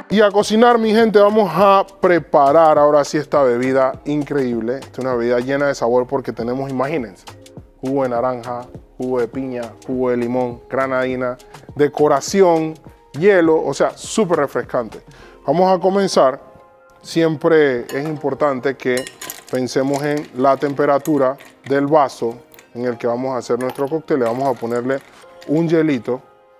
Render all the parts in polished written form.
Y a cocinar, mi gente, vamos a preparar ahora sí esta bebida increíble. Esta es una bebida llena de sabor porque tenemos, imagínense, jugo de naranja, jugo de piña, jugo de limón, granadina, decoración, hielo, o sea, súper refrescante. Vamos a comenzar. Siempre es importante que pensemos en la temperatura del vaso en el que vamos a hacer nuestro cóctel. Le vamos a ponerle un hielito,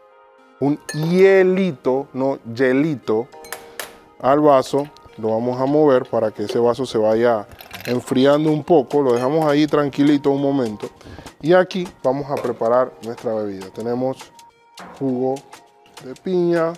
no hielito, al vaso. Lo vamos a mover para que ese vaso se vaya enfriando un poco. Lo dejamos ahí tranquilito un momento. Y aquí vamos a preparar nuestra bebida. Tenemos jugo de piña,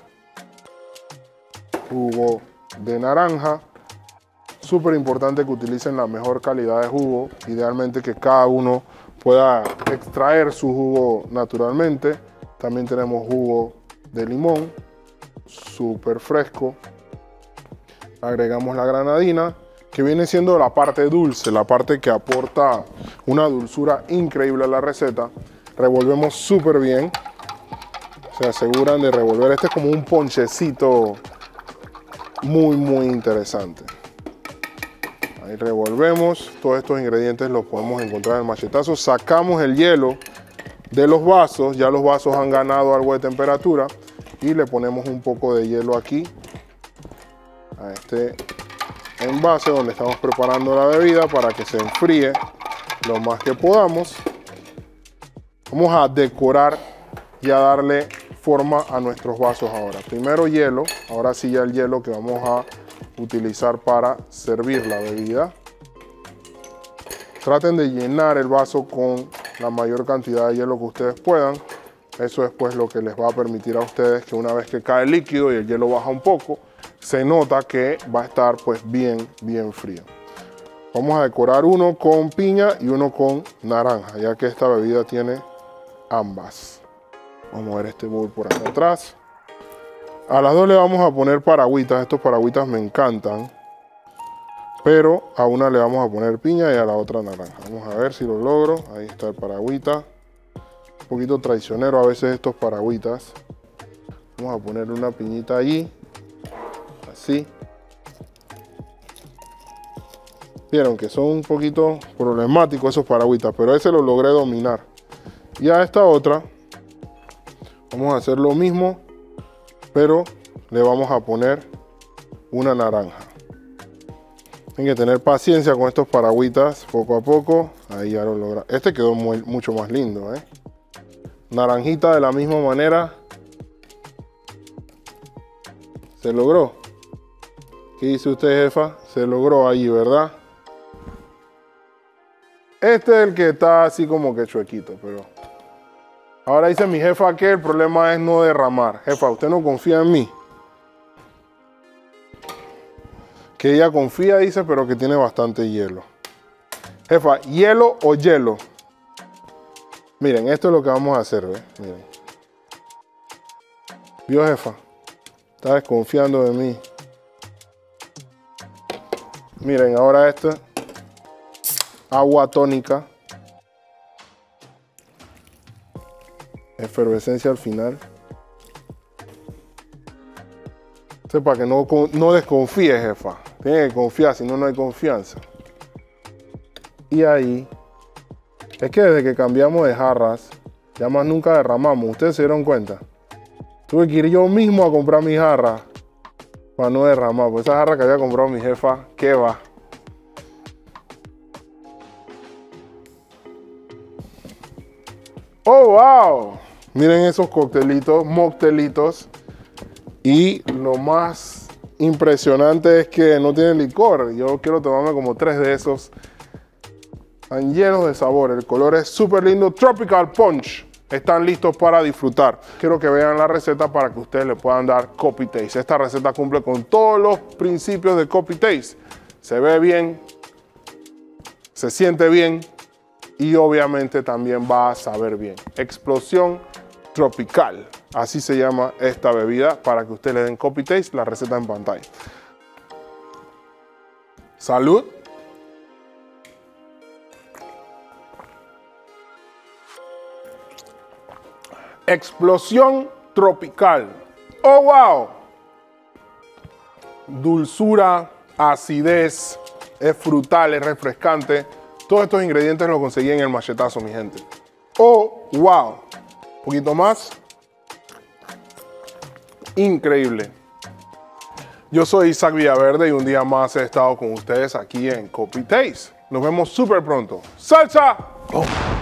jugo de naranja. Súper importante que utilicen la mejor calidad de jugo. Idealmente que cada uno pueda extraer su jugo naturalmente. También tenemos jugo de limón, súper fresco. Agregamos la granadina, que viene siendo la parte dulce, la parte que aporta una dulzura increíble a la receta. Revolvemos súper bien. Se aseguran de revolver. Este es como un ponchecito muy interesante. Ahí revolvemos. Todos estos ingredientes los podemos encontrar en el machetazo. Sacamos el hielo de los vasos. Ya los vasos han ganado algo de temperatura. Y le ponemos un poco de hielo aquí a este envase donde estamos preparando la bebida para que se enfríe lo más que podamos. Vamos a decorar y a darle forma a nuestros vasos ahora. Primero hielo, ahora sí ya el hielo que vamos a utilizar para servir la bebida. Traten de llenar el vaso con la mayor cantidad de hielo que ustedes puedan. Eso es pues lo que les va a permitir a ustedes que una vez que cae el líquido y el hielo baja un poco, se nota que va a estar pues bien frío. Vamos a decorar uno con piña y uno con naranja, ya que esta bebida tiene ambas. Vamos a ver este bowl por acá atrás. A las dos le vamos a poner paragüitas. Estos paragüitas me encantan. Pero a una le vamos a poner piña y a la otra naranja. Vamos a ver si lo logro. Ahí está el paragüita. Un poquito traicionero a veces estos paragüitas. Vamos a poner una piñita allí. Así. Vieron que son un poquito problemáticos esos paragüitas, pero ese lo logré dominar. Y a esta otra vamos a hacer lo mismo, pero le vamos a poner una naranja. Tienen que tener paciencia con estos paragüitas, poco a poco. Ahí ya lo logra. Este quedó mucho más lindo, ¿eh? Naranjita de la misma manera. Se logró. ¿Qué dice usted, jefa? Se logró ahí, ¿verdad? Este es el que está así como que chuequito, pero... Ahora dice mi jefa que el problema es no derramar. Jefa, ¿usted no confía en mí? Que ella confía, dice, pero que tiene bastante hielo. Jefa, ¿hielo o hielo? Miren, esto es lo que vamos a hacer, ¿ves? Miren. ¿Vio, jefa? Está desconfiando de mí. Miren, ahora esto, agua tónica, efervescencia al final. Esto es para que no desconfíe, jefa. Tiene que confiar, si no, no hay confianza. Y ahí, es que desde que cambiamos de jarras, ya más nunca derramamos. ¿Ustedes se dieron cuenta? Tuve que ir yo mismo a comprar mi jarra para no derramar. Pues esa jarra que había comprado mi jefa, ¿qué va? ¡Oh, wow! Miren esos coctelitos, moctelitos. Y lo más impresionante es que no tienen licor. Yo quiero tomarme como 3 de esos. Están llenos de sabor. El color es súper lindo. Tropical Punch. Están listos para disfrutar. Quiero que vean la receta para que ustedes le puedan dar copy taste. Esta receta cumple con todos los principios de copy taste. Se ve bien, se siente bien y obviamente también va a saber bien. Explosión tropical. Así se llama esta bebida para que ustedes le den copy taste. La receta en pantalla. Salud. Explosión tropical. ¡Oh, wow! dulzura, acidez, es frutal, es refrescante. Todos estos ingredientes los conseguí en el machetazo, mi gente. Oh, wow. Un poquito más. Increíble. Yo soy Isaac Villaverde y un día más he estado con ustedes aquí en Copy Taste. Nos vemos súper pronto. ¡Salsa! Oh.